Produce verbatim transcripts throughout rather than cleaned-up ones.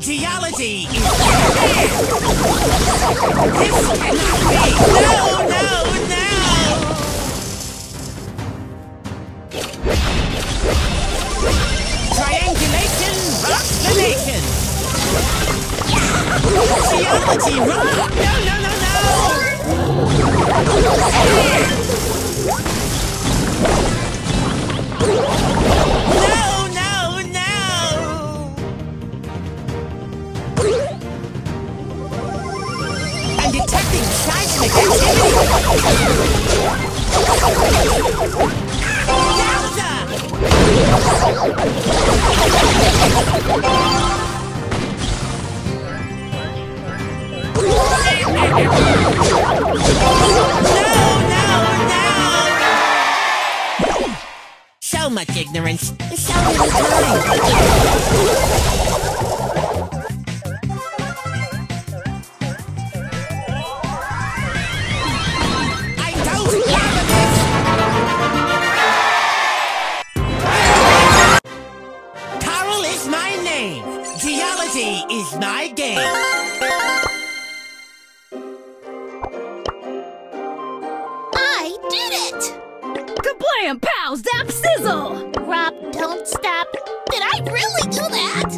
Geology is here! This cannot be! No, no, no! Triangulation rocks the nation! Geology rock! No, no, no, no! No, no, no! I'm detecting seismic activity! Yowza! So much ignorance, so little time. I don't love this. Carl is my name. Geology is my game. I did it! Kablam, pow, zap, sizzle! Rob, don't stop. Did I really do that?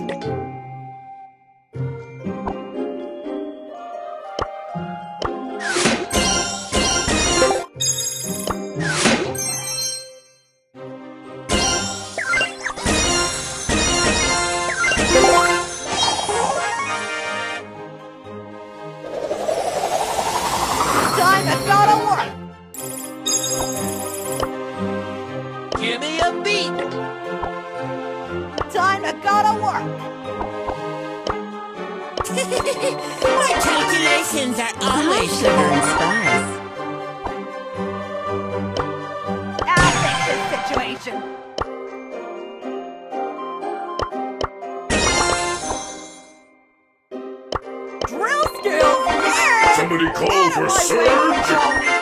Time to go to work! Give me a beat. Time to go to work! My calculations are always sugar and spice. I'll fix this situation! Drill skills! Yeah! Somebody call for Surge!